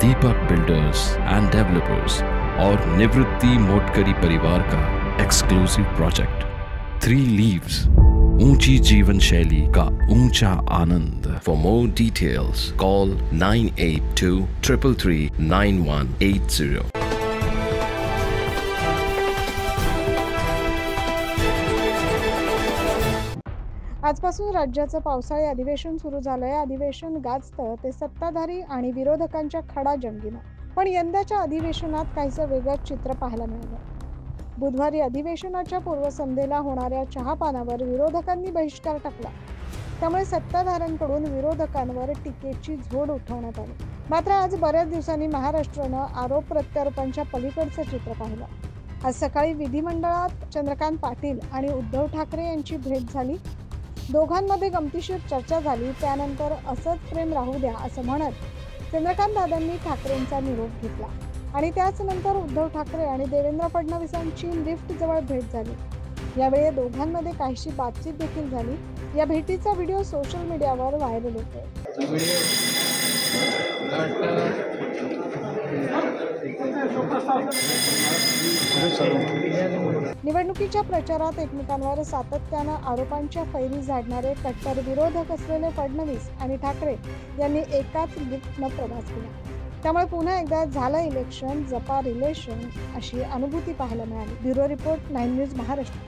Deepak builders end developers और निवृत्ति मोटकरी परिवार का एक्सक्लूसिव प्रोजेक्ट 3 लीव्स, ऊंची जीवन शैली का ऊंचा आनंद। For more details call 9823339180। आजपासून राज्याचं पावसाळी अधिवेशन सुरू झालंय। अधिवेशन गाजतं ते सत्ताधारी आणि विरोधकांच्या खडाजंगीनं, पण यंदाच्या अधिवेशनात काहीसं वेगळं चित्र पाहायला मिळालं। बुधवारी अधिवेशनाच्या पूर्वसंध्येला होणाऱ्या चहापानावर विरोधकांनी बहिष्कार टाकला, त्यामुळे सत्ताधाऱ्यांकडून विरोधकांवर टीकेची झोड उठवण्यात आली। मात्र आज बऱ्याच दिवसांनी महाराष्ट्रानं आरोप प्रत्यारोपांच्या पलीकडचं चित्र पाहिलं। आज सकाळी विधिमंडळात चंद्रकांत पाटील आणि उद्धव ठाकरे यांची भेट झाली। दोघांमध्ये गमतीशीर चर्चा झाली। त्यानंतर असंच प्रेम राहू द्या असं म्हणत चंद्रकांत दादांनी ठाकरेंचा निरोप घेतला आणि त्याच नंतर उद्धव ठाकरे आणि देवेंद्र फडणवीसांची लिफ्ट जवळ भेट झाली। यावेळी दोघांमध्ये काहीशी बातचीत देखील झाली। या भेटीचा व्हिडिओ सोशल मीडियावर व्हायरल होतोय। निवडणुकीच्या प्रचारात एकमेकांवर सातत्यानं आरोपांच्या फैरी झाडणारे कट्टर विरोधक असलेले फडणवीस आणि ठाकरे यांनी एकाच लिफ्टनं प्रवास केला। त्यामुळे पुन्हा एकदा झालं इलेक्शन जपा रिलेशन अशी अनुभूती पाहायला मिळाली। Bureau report 9 news Maharashtra.